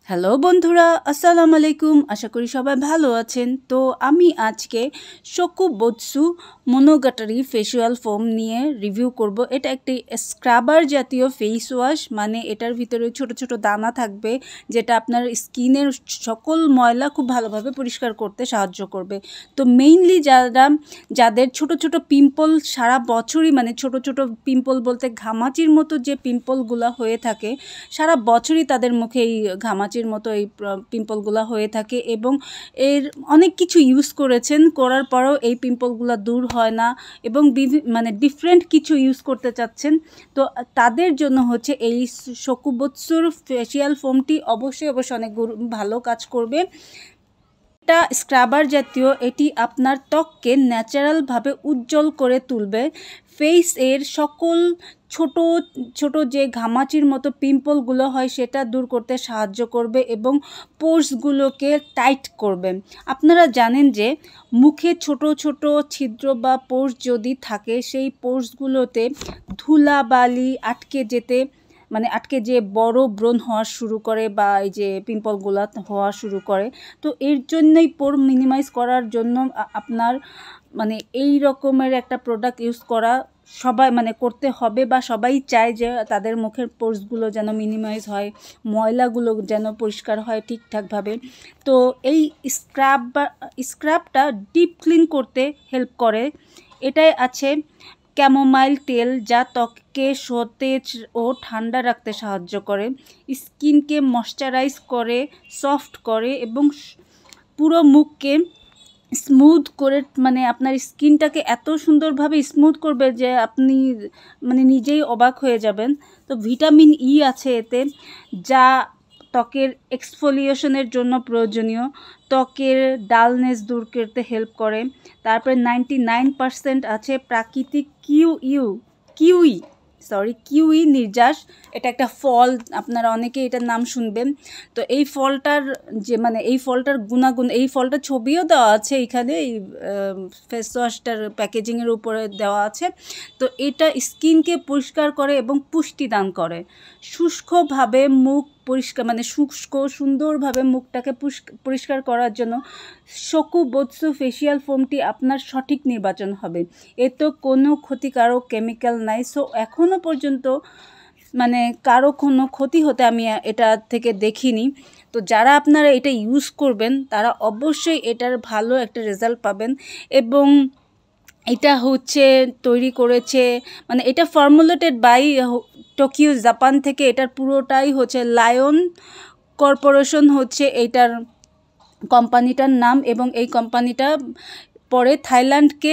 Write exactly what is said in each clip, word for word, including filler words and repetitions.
Hello বন্ধুরা, আসসালামু আলাইকুম। আশা করি সবাই ভালো আছেন। তো আমি আজকে শোকুবুৎসু মোনোগাটারি ফেসিয়াল ফোম নিয়ে রিভিউ করব। এটা একটি স্ক্রাবার জাতীয় ফেস ওয়াশ, মানে এটার ভিতরে ছোট ছোট দানা থাকবে যেটা আপনার স্কিনের সকল ময়লা খুব ভালোভাবে পরিষ্কার করতে সাহায্য করবে। তো মেইনলি যারা যাদের ছোট ছোট পিম্পল সারা বছরই, মানে ছোট ছোট পিম্পল বলতে ঘামাচির মতো যে পিম্পলগুলো হয়ে থাকে, সারা বছরই তাদের মুখে এই ঘামাচি মতো এই পিম্পলগুলো হয়ে থাকে এবং এর অনেক কিছু ইউজ করেছেন, করার পরেও এই পিম্পলগুলো দূর হয় না এবং মানে ডিফারেন্ট কিছু ইউজ করতে চাচ্ছেন। তো তাদের জন্য হচ্ছে এই শোকুবুৎসুর ফেসিয়াল ফোমটি অবশ্যই অবশ্যই অনেক ভালো কাজ করবে। এটা স্ক্রাবার জাতীয়, এটি আপনার ত্বককে ন্যাচারালভাবে উজ্জ্বল করে তুলবে। ফেস এর সকল ছোট ছোট যে ঘামাচির মতো পিম্পলগুলো হয় সেটা দূর করতে সাহায্য করবে এবং পোর্সগুলোকে টাইট করবে। আপনারা জানেন যে মুখে ছোট ছোট ছিদ্র বা পোর্স যদি থাকে, সেই পোর্সগুলোতে ধুলাবালি আটকে যেতে মানে আটকে যে বড় ব্রণ হওয়া শুরু করে বা এই যে পিম্পলগুলো হওয়া শুরু করে। তো এর জন্যই পোর মিনিমাইজ করার জন্য আপনার মানে এই রকমের একটা প্রোডাক্ট ইউজ করা সবাই মানে করতে হবে বা সবাই চায় যে তাদের মুখের পোর্সগুলো যেন মিনিমাইজ হয়, ময়লাগুলো যেন পরিষ্কার হয় ঠিকঠাকভাবে। তো এই স্ক্রাব বা স্ক্রাবটা ডিপ ক্লিন করতে হেল্প করে। এটাই আছে ক্যামোমাইল তেল, যা ত্বককে সতেজ ও ঠান্ডা রাখতে সাহায্য করে, স্কিনকে ময়শ্চারাইজ করে, সফট করে এবং পুরো মুখকে স্মুথ করে, মানে আপনার স্কিনটাকে এত সুন্দরভাবে স্মুথ করবে যে আপনি মানে নিজেই অবাক হয়ে যাবেন। তো ভিটামিন ই আছে এতে, যা ত্বকের এক্সফোলিয়েশনের জন্য প্রয়োজনীয়, ত্বকের ডালনেস দূর করতে হেল্প করে। তারপরে নাইনটি নাইন পার্সেন্ট আছে প্রাকৃতিক কিউ ইউ কিউই সরি কিউই নির্যাস। এটা একটা ফল, আপনারা অনেকে এটার নাম শুনবেন। তো এই ফলটার যে মানে এই ফলটার গুণাগুণ, এই ফলটার ছবিও দেওয়া আছে এখানে, এই ফেস ওয়াশটার প্যাকেজিংয়ের উপরে দেওয়া আছে। তো এটা স্কিনকে পরিষ্কার করে এবং পুষ্টি দান করে। শুষ্কভাবে মুখ পরিষ্কার মানে শুষ্ক সুন্দরভাবে মুখটাকে পরিষ্কার করার জন্য শোকুবুৎসু ফেসিয়াল ফোমটি আপনার সঠিক নির্বাচন হবে। এতে কোনো ক্ষতিকারক কেমিক্যাল নাই। সো এখনও পর্যন্ত মানে কারো কোনো ক্ষতি হতে আমি এটা থেকে দেখিনি। তো যারা আপনারা এটা ইউজ করবেন তারা অবশ্যই এটার ভালো একটা রেজাল্ট পাবেন। এবং এটা হচ্ছে তৈরি করেছে, মানে এটা ফর্মুলেটেড বাই টোকিও জাপান থেকে। এটার পুরোটাই হচ্ছে লায়ন কর্পোরেশন হচ্ছে এইটার কোম্পানিটার নাম, এবং এই কোম্পানিটা পরে থাইল্যান্ডকে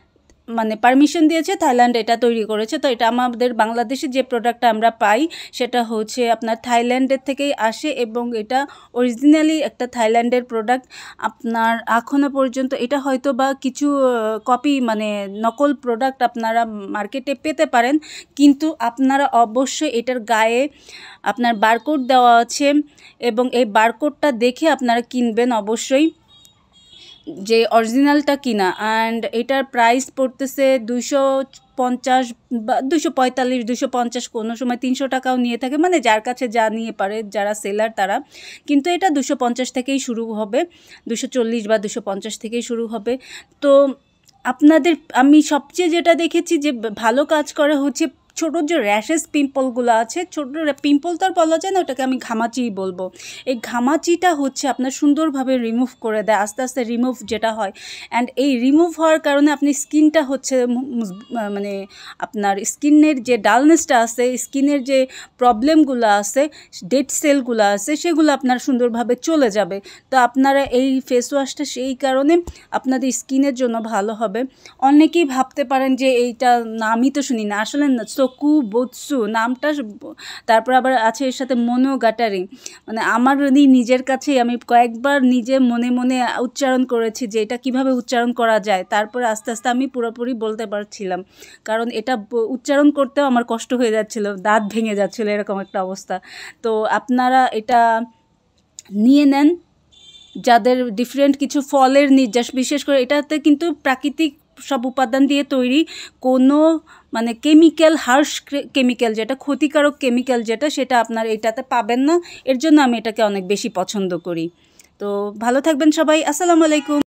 মানে পারমিশন দিয়েছে, থাইল্যান্ড এটা তৈরি করেছে। তো এটা আমাদের বাংলাদেশে যে প্রোডাক্টটা আমরা পাই সেটা হচ্ছে আপনার থাইল্যান্ডের থেকেই আসে এবং এটা অরিজিনালি একটা থাইল্যান্ডের প্রোডাক্ট। আপনার এখনও পর্যন্ত এটা হয়তো বা কিছু কপি মানে নকল প্রোডাক্ট আপনারা মার্কেটে পেতে পারেন, কিন্তু আপনারা অবশ্যই এটার গায়ে আপনার বারকোড দেওয়া আছে এবং এই বারকোডটা দেখে আপনারা কিনবেন অবশ্যই, যে অরিজিনালটা কিনা। অ্যান্ড এটার প্রাইস পড়তেছে দুইশো পঞ্চাশ বা দুশো পঁয়তাল্লিশ দুশো পঞ্চাশ, কোনো সময় তিনশো টাকাও নিয়ে থাকে, মানে যার কাছে যা নিয়ে পারে, যারা সেলার তারা। কিন্তু এটা দুশো পঞ্চাশ থেকেই শুরু হবে, দুশো চল্লিশ বা দুশো পঞ্চাশ থেকেই শুরু হবে। তো আপনাদের আমি সবচেয়ে যেটা দেখেছি যে ভালো কাজ করে হচ্ছে ছোটো যে র্যাশেস পিম্পলগুলো আছে, ছোটো পিম্পল তো আর বলা যায় না, ওটাকে আমি ঘামাচিই বলবো। এই ঘামাচিটা হচ্ছে আপনার সুন্দরভাবে রিমুভ করে দেয়, আস্তে আস্তে রিমুভ যেটা হয়। অ্যান্ড এই রিমুভ হওয়ার কারণে আপনি স্কিনটা হচ্ছে মানে আপনার স্কিনের যে ডালনেসটা আছে, স্কিনের যে প্রবলেমগুলো আছে, ডেড সেলগুলো আছে, সেগুলো আপনার সুন্দরভাবে চলে যাবে। তো আপনারা এই ফেস ওয়াশটা সেই কারণে আপনাদের স্কিনের জন্য ভালো হবে। অনেকেই ভাবতে পারেন যে এইটা নামই তো শুনি না, আসলে শোকুবুৎসু নামটা, তারপর আবার আছে এর সাথে মোনোগাটারি, মানে আমার নিজের কাছেই আমি কয়েকবার নিজে মনে মনে উচ্চারণ করেছি যে এটা কিভাবে উচ্চারণ করা যায়। তারপরে আস্তে আস্তে আমি পুরোপুরি বলতে পারছিলাম, কারণ এটা উচ্চারণ করতেও আমার কষ্ট হয়ে যাচ্ছিল, দাঁত ভেঙে যাচ্ছিল, এরকম একটা অবস্থা। তো আপনারা এটা নিয়ে নেন, যাদের ডিফারেন্ট কিছু ফলের নির্যাস, বিশেষ করে এটাতে কিন্তু প্রাকৃতিক সব উপাদান দিয়ে তৈরি, কোনো মানে কেমিক্যাল হার্শ কেমিক্যাল যেটা ক্ষতিকারক কেমিক্যাল যেটা সেটা আপনার এটাতে পাবেন না। এর জন্য আমি এটাকে অনেক বেশি পছন্দ করি। তো ভালো থাকবেন সবাই, আসসালামু আলাইকুম।